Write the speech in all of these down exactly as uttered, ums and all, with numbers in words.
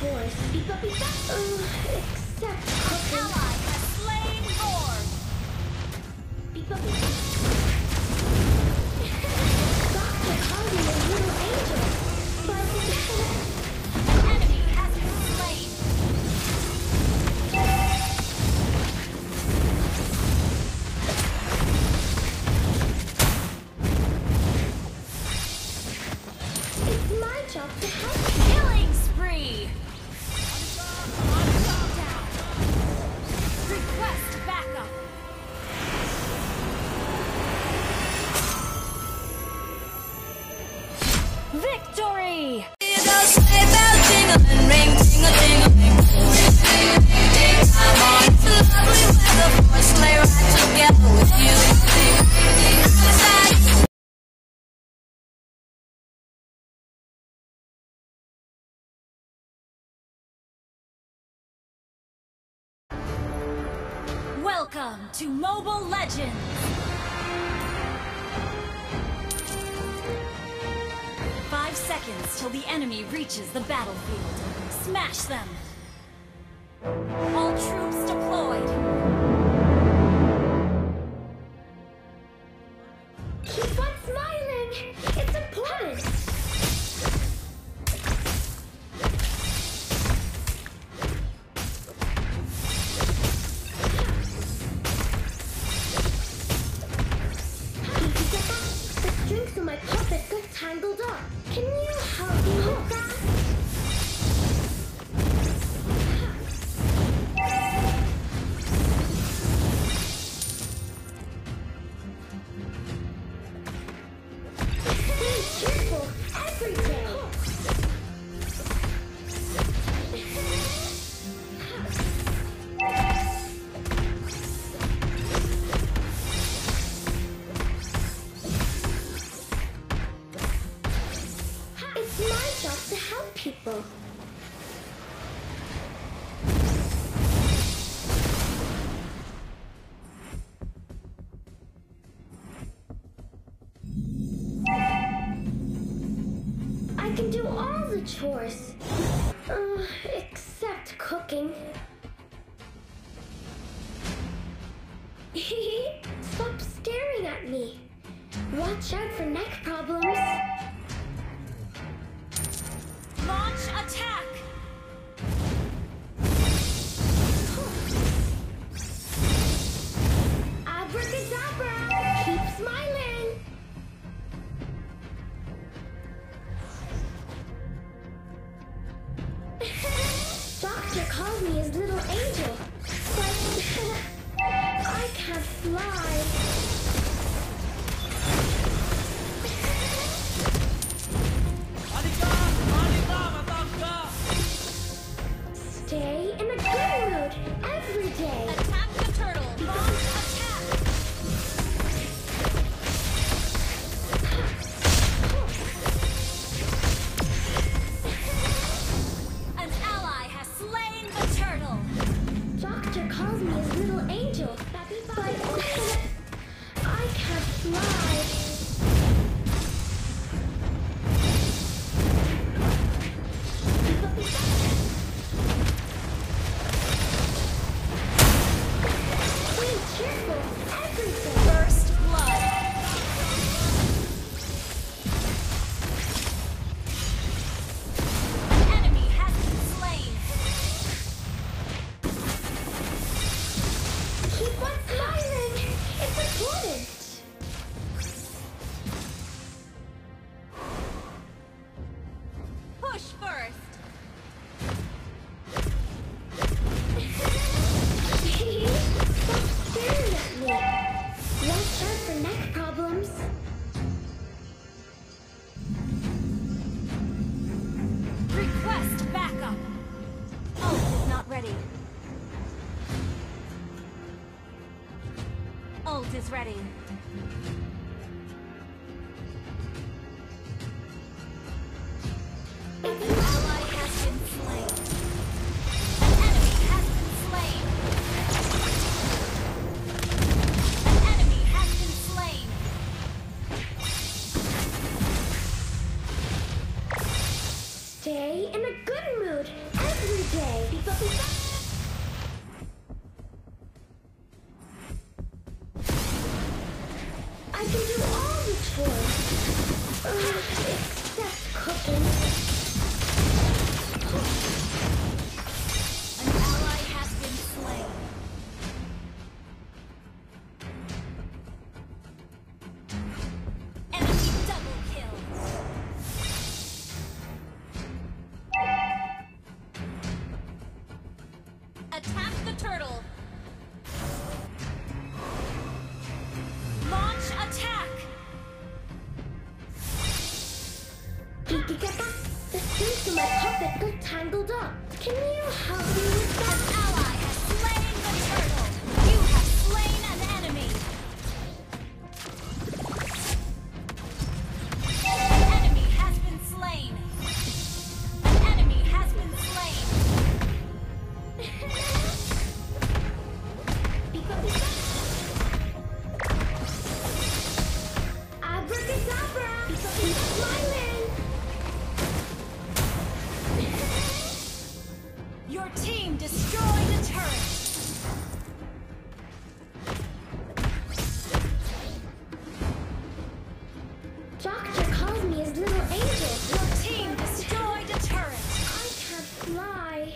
chores. Beep-a, beep-a. Uh, except cooking. Ally has slain Lord. Beep-a, beep-a. Doctor called me a little angel, but Enemy has been slain. it's my job to help. Killing spree. Down. Request backup. Victory! Welcome to Mobile Legends! Five seconds till the enemy reaches the battlefield. Smash them! All troops deployed! Keep on smiling. It's important. The strings of my puppet got tangled up. Can you help me with that? Stay cheerful every day. It's my job to help people. I can do all the chores, uh, except cooking. Stop staring at me. Watch out for neck problems. Launch attack! Abracadabra! Keep smiling! Doctor called me his little angel, but I can't fly. Stay in a good mood every day. Attack the turtle! Launch attack! An ally has slain the turtle! Doctor calls me his little angel, but I can't fly. Stay cheerful every day. First blood! An enemy has been slain! Keep on smiling. It's important. Push first! Stop staring at me. Watch out for neck problems. Request backup! Ult is not ready. Ult is ready. An ally has been slain. An enemy has been slain. An enemy has been slain. Stay in a good mood every Can you help me with An that? ally has slain the turtle. You have slain an enemy. An enemy has been slain. An enemy has been slain. Pico, pico. Abracadabra! Pico, pico, smiling! Your team destroyed a turret. Doctor calls me his little angel. Your team destroyed a turret. I can't fly.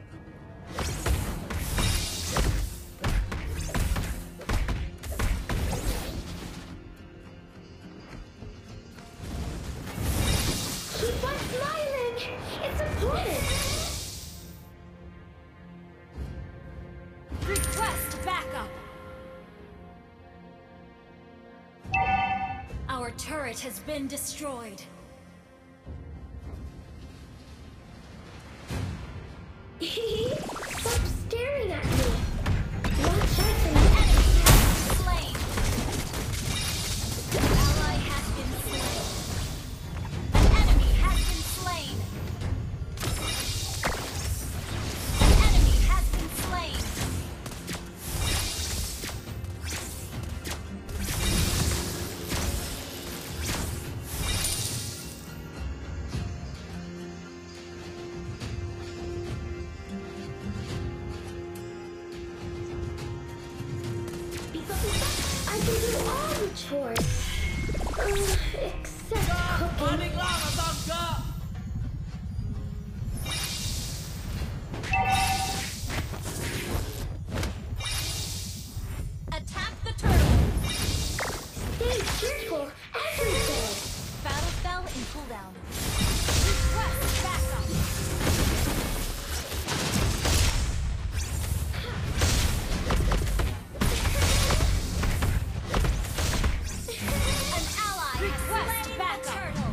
Keep on smiling! It's important! Request backup. Our turret has been destroyed. Stop staring at me! Watch out for An me! enemy has been slain. An ally has been slain. An enemy has been slain. An enemy has been slain. Pico, pico. I can do all the chores. Uh, except cooking. Attack the turtle. Stay cheerful every day. Battle spell in cooldown. Request backup. An ally request slain backup. Turtle.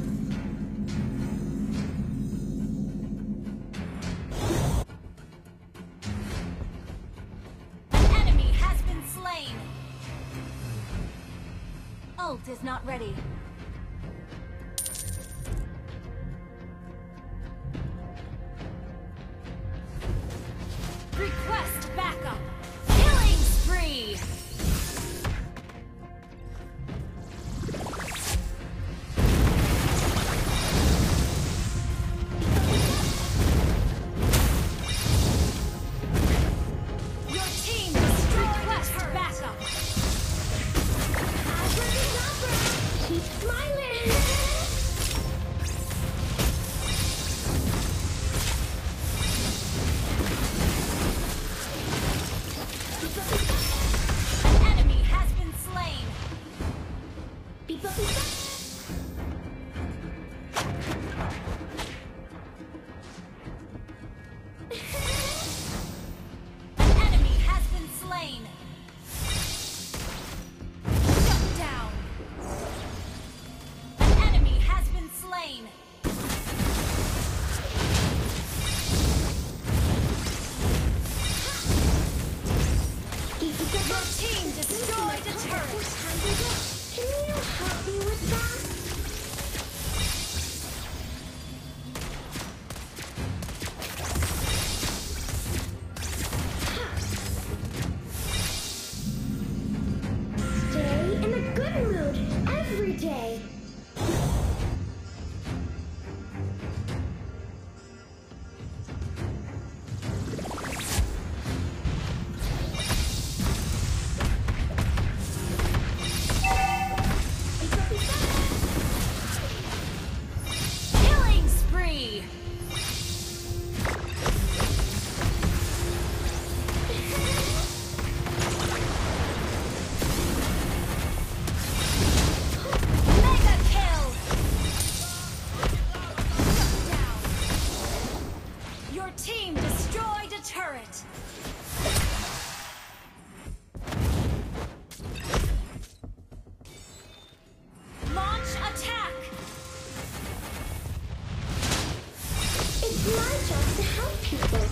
An enemy has been slain. Ult is not ready. Request backup. Killing spree. Your team destroyed a turret. Backup. Abracadabra! Keep smiling! An enemy has been slain. Pico, pico. An enemy has been slain. Shut down. An enemy has been slain. Your team destroyed a turret. Can you help me with that? Stay in a good mood every day. Pico, pico. Killing spree. Mega kill. Shut down. Your team destroyed a turret. Launch attack. It's my turn. to help people.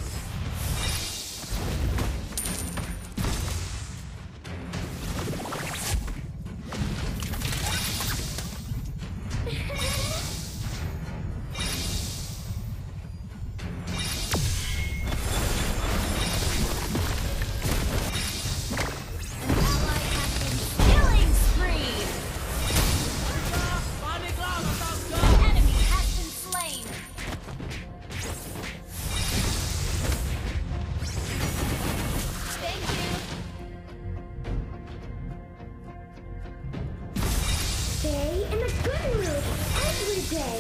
Stay in a good mood every day.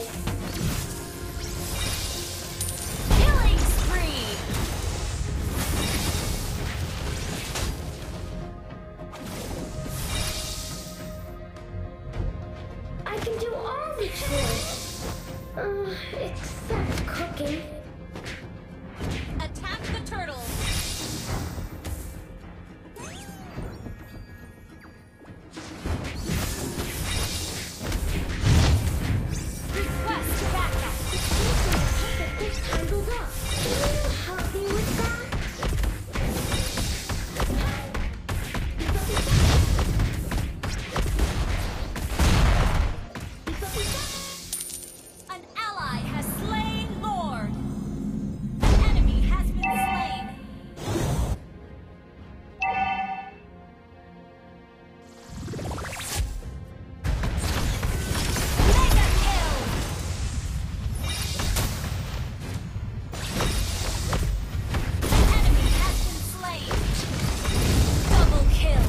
Killing spree! I can do all the chores. Uh, except cooking. Attack the turtle! Request backup! This tangled up. Can you help me with that? An ally has slain Lord! An enemy has been slain! Mega kill! An enemy has been slain! Double kill!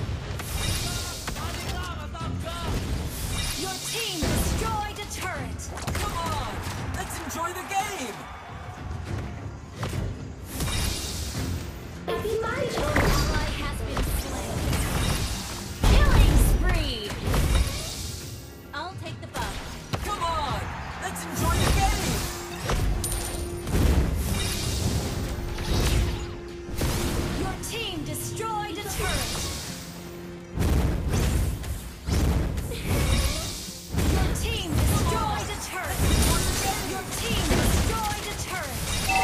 Your team destroyed a turret! Come on! Let's enjoy the game! That'd be my turn. Ally has been slain. Killing spree! I'll take the buff. Come on! Let's enjoy the game! Your team destroyed a turret! Your team destroyed a turret! Your team destroyed a turret!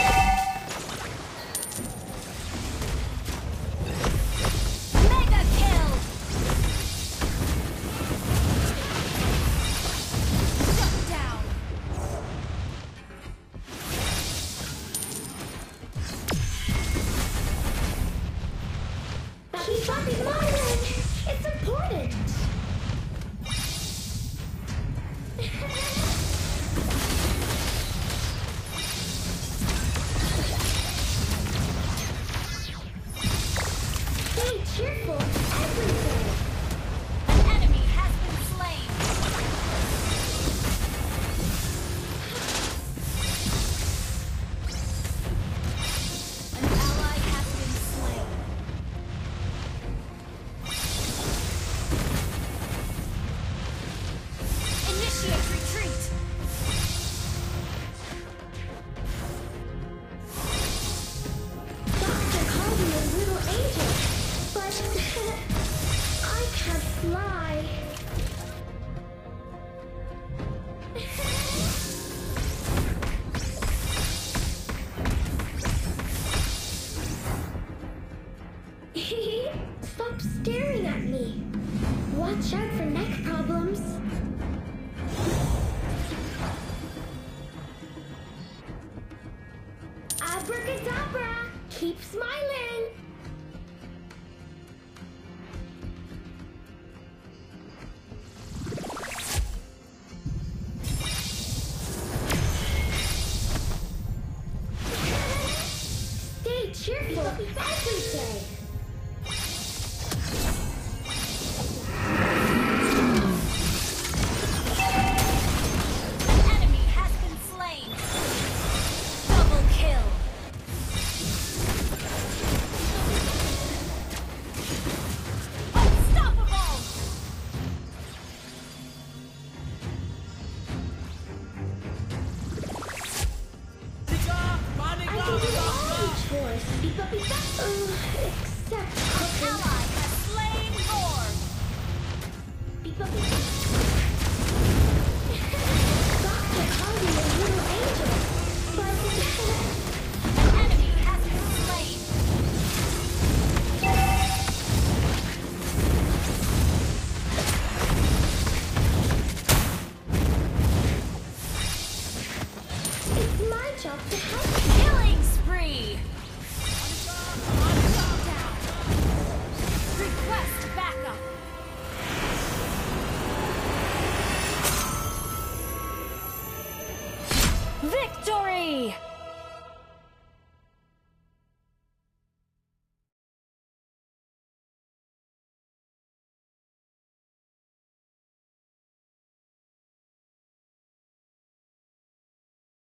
Mega kill! Shut down! That'd be fucking my turn. It's important. Stay cheerful every day. An enemy has been slain! An ally has been slain! Initiate retreat! Doctor called me a little angel, but I can't fly. Stop staring at me. Watch out for neck problems. Abracadabra! Keep smiling! Stay cheerful every day. An enemy has been slain! Double kill! Unstoppable! I can do all the chores. Beep-a, beep-a. Uh, except cooking. Ally has slain Lord! Beep-a, beep-a. Doctor called me a little angel, but Victory!